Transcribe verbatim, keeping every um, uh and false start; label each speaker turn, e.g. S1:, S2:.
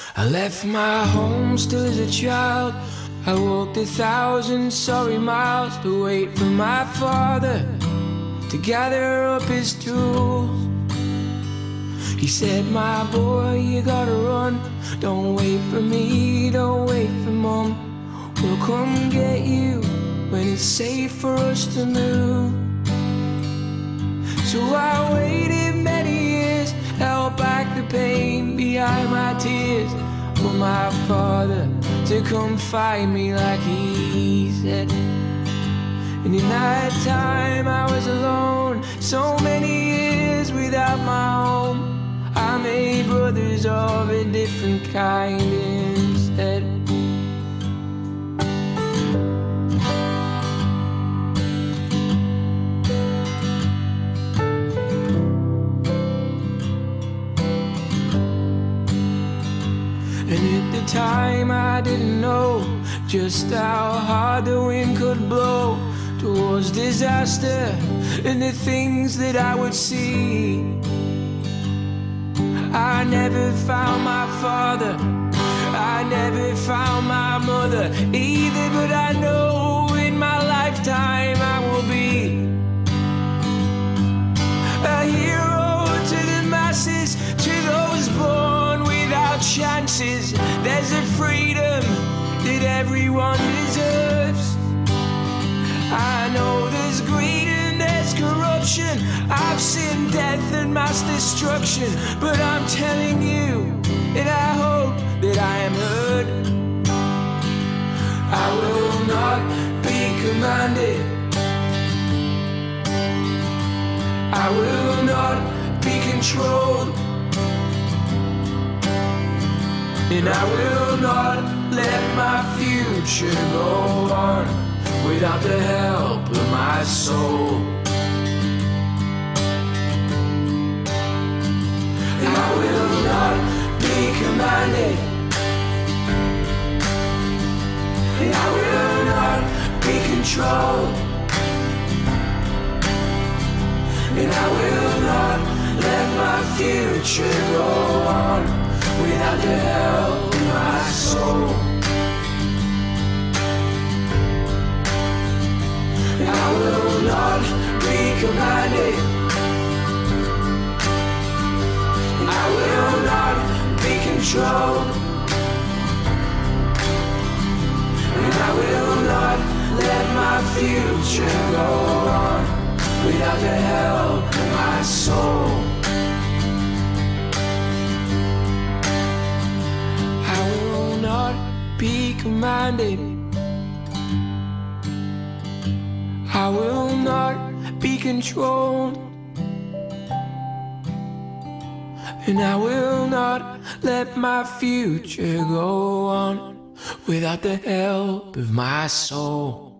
S1: I left my home still as a child. I walked a thousand sorry miles to wait for my father to gather up his tools. He said, my boy, you gotta run. Don't wait for me, don't wait for mom. We'll come get you when it's safe for us to move. So I waited many years, held back the pain behind my tears, for my father to come find me like he said. And in that time I was alone, so many years without my home. I made brothers of a different kind instead. And at the time I didn't know just how hard the wind could blow towards disaster and the things that I would see. I never found my father, I never found my mother either, but I know in my lifetime I will be a hero to the masses, to those born without chances. There's a freedom that everyone deserves. I know there's greed and there's corruption, I've seen death and mass destruction, but I'm telling you, and I hope that I am heard. I will not be commanded, I will not be controlled, and I will not let my future go on without the help of my soul. And I will not be commanded, and I will not be controlled, and I will not let my future go on without the help of my soul. I will not be commanded, I will not be controlled, and I will not let my future go on without the help of my soul. I will not be commanded, I will not be controlled, and I will not let my future go on without the help of my soul.